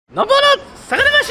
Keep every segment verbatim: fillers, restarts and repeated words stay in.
のぼの佐賀魂、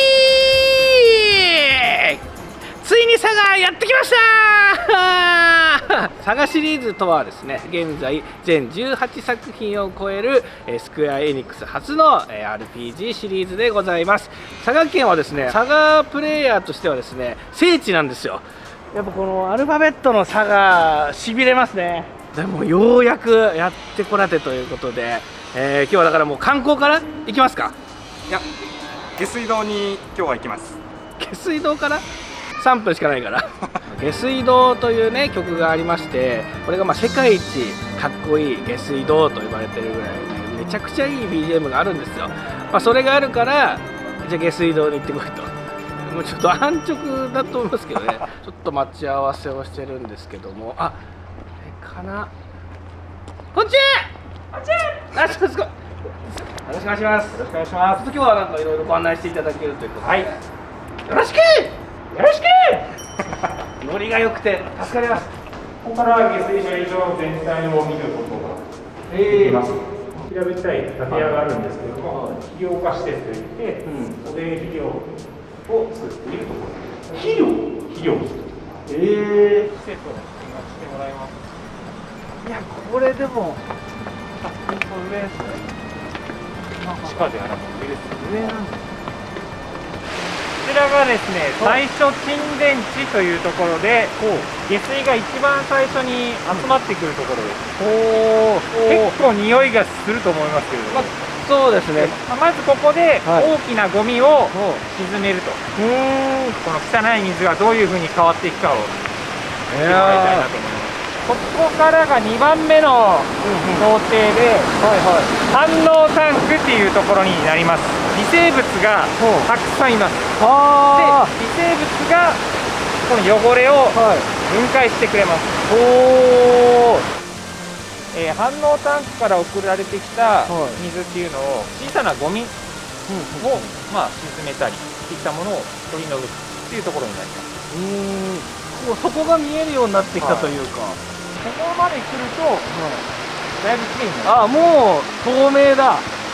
ついに佐賀やってきました佐賀シリーズとはですね、現在全じゅうはちさく品を超えるスクエアエニックス初の アールピージー シリーズでございます。佐賀県はですね、佐賀プレイヤーとしてはですね、聖地なんですよ。やっぱこのアルファベットの佐賀しびれますね。でもようやくやってこられてということで、えー、今日はだからもう観光から行きますか。 いや、下水道に今日は行きます。 下水道からさんぷんしかないから下水道というね曲がありまして、これがまあ世界一かっこいい下水道と呼ばれてるぐらい、ね、めちゃくちゃいい ビージーエム があるんですよ。まあ、それがあるからじゃあ下水道に行ってこいと、もうちょっと安直だと思いますけどねちょっと待ち合わせをしてるんですけども、あ、あれかな、こんちこんちあ、すごいすごい、よろしくお願いします。よろしくお願いします。今日はなんかいろいろご案内していただけるということで、はい、よろしくよろしくノリが良くて助かります。 ここから下水処理場全体を見ることができます。平べったい建屋があるんですけれども、肥料化施設といって、汚泥肥料を作っているところです。肥料肥料ええー、施設を見学してもらいます。 いや、これでもあ、これ上ですね。 地下ではなく上です。 上なんだ。 こちらがですね、最初沈殿地というところで、下水が一番最初に集まってくるところです。お結構匂いがすると思いますけれども、まあ、 そうですね。 まずここで大きなゴミを沈めると、 はい、 この汚い水がどういうふうに変わっていくかを見てもらいたいなと思います。ここからがにばんめの工程で、反応タンクっていうところになります。微生物がたくさんいます。で、微生物がこの汚れを分解してくれます。おー、えー、反応タンクから送られてきた水っていうのを小さなゴミを、まあ、沈めたりっていったものを取り除くっていうところになります。 うーん、もうそこが見えるようになってきたというか、 ここまで来ると、だいぶきれいになる。 あ、もう透明だ。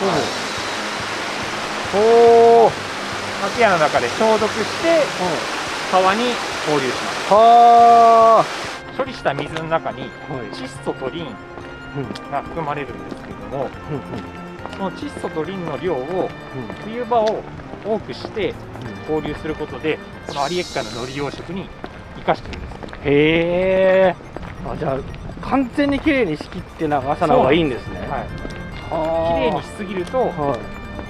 おお、空き家の中で消毒して川に放流します。はあ。処理した水の中に窒素とリンが含まれるんですけれども、その窒素とリンの量を冬場を多くして放流することで、このアリエッカの海苔養殖に生かしてるんです。 へえ。あ、じゃあ完全にきれいに仕切って流さない方がいいんですね。 はい。きれいにしすぎると、はい、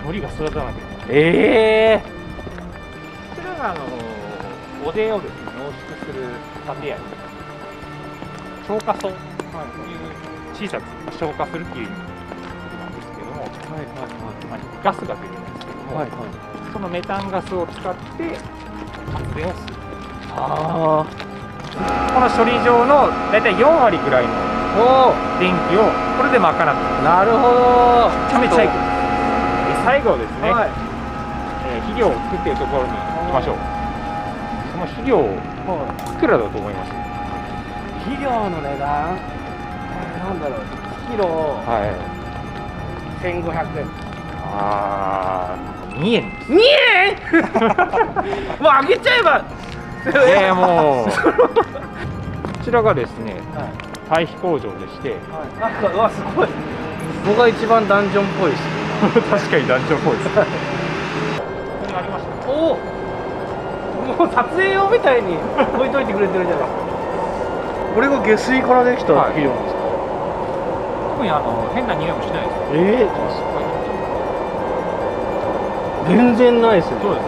海苔が育たなくなる。ええー。こちらがあの汚泥をですね、濃縮する建屋に消火層という小さく消火するっていう意味なんですけれども、はいはいはい、ガスが出るんですけれども、はいはい、そのメタンガスを使って発電をする。ああ。この処理場のだいたいよんわりぐらいの電気をこれで賄っています。なるほど。めちゃめちゃいいです。最後ですね、はい、えー、肥料を作っているところに行きましょう。その肥料、いくらだと思います？ 肥料の値段、えー、なんだろう、いちキロ、はい、せんごひゃくえん。 ああ、にえんです。 にえんもうあげちゃえばえー、もうこちらがですね、はい、堆肥工場でして、 はい、なんかうわすごい、ここが一番ダンジョンっぽいし確かにダンジョンっぽいです。ここにありました。 おお、もう撮影用みたいに置いといてくれてるじゃないですか。これが下水からできた肥料なんですか？ 特にあの変な匂いもしないです。 ええー、すごい。全然ないですね。 そうです。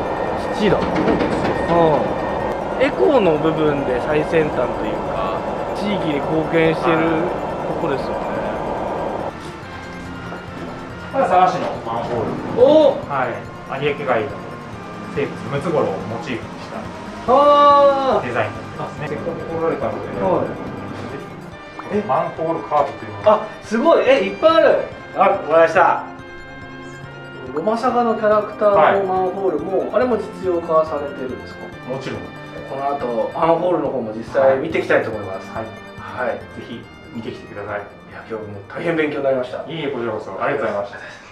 土だ。ああ。エコーの部分で最先端というか、地域に貢献してるとこですよね。 これは佐賀市のマンホール。おお、はい、有明海の生物ムツゴロウをモチーフにしたデザインになってますね。せっかく来られたので、はい、え、マンホールカードというのが、 あ、すごい、え、いっぱいある。あ、わかりました。ロマサガのキャラクターのマンホールも、はい、あれも実用化されてるんですか？ もちろん。 この後マンホールの方も実際見ていきたいと思います。 はい、はい、ぜひ見てきてください。いや、今日も大変勉強になりました。 いいえ、こちらこそありがとうございました。